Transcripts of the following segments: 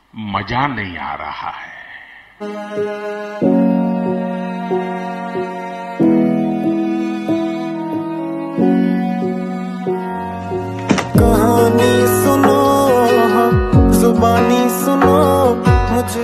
मजा नहीं आ रहा है। कहानी सुनो, जुबानी सुनो मुझे।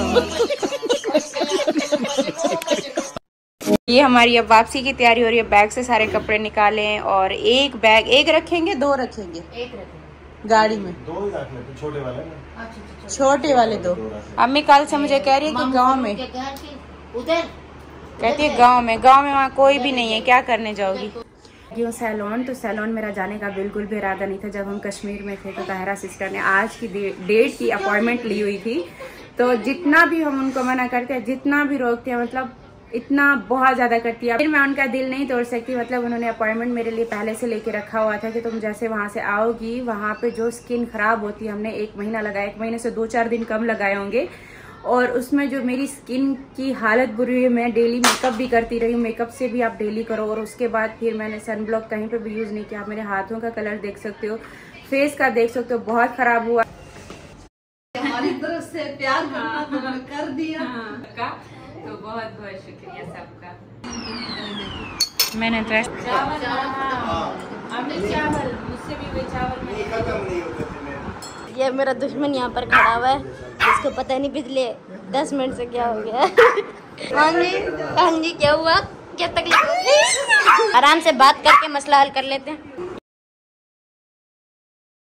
ये हमारी अब वापसी की तैयारी हो रही है। बैग से सारे कपड़े निकालें और एक बैग, एक रखेंगे, दो रखेंगे, एक रखेंगे गाड़ी में, दो ही रख लेते, छोटे वाले ना, छोटे वाले दो। अम्मी कल से मुझे कह रही है कि गांव में, उधर कहती है गांव में वहाँ कोई भी नहीं है, क्या करने जाओगी। क्यों सैलून, तो सैलून मेरा जाने का बिल्कुल भी इरादा नहीं था। जब हम कश्मीर में थे तो ताहिरा सिस्टर ने आज की डेट की अपॉइंटमेंट ली हुई थी, तो जितना भी हम उनको मना करते हैं, जितना भी रोकते हैं, मतलब इतना बहुत ज़्यादा करती है। फिर मैं उनका दिल नहीं तोड़ सकती। मतलब उन्होंने अपॉइंटमेंट मेरे लिए पहले से लेके रखा हुआ था कि तुम जैसे वहाँ से आओगी, वहाँ पे जो स्किन ख़राब होती है, हमने 1 महीना लगाया, 1 महीने से 2-4 दिन कम लगाए होंगे, और उसमें जो मेरी स्किन की हालत बुरी है। मैं डेली मेकअप भी करती रही हूँ, मेकअप से भी आप डेली करो, और उसके बाद फिर मैंने सन ब्लॉक कहीं पर भी यूज़ नहीं किया। आप मेरे हाथों का कलर देख सकते हो, फेस का देख सकते हो, बहुत ख़राब हुआ। हमारी तरफ से प्यार कर दिया का तो बहुत बहुत शुक्रिया सबका। मैंने तो चावल मुझसे भी चावल ये मेरा दुश्मन यहाँ पर खड़ा हुआ है, जिसको पता नहीं पिछले 10 मिनट से क्या हो गया। हाँ जी क्या हुआ, क्या तकलीफ? आराम से बात करके मसला हल कर लेते हैं।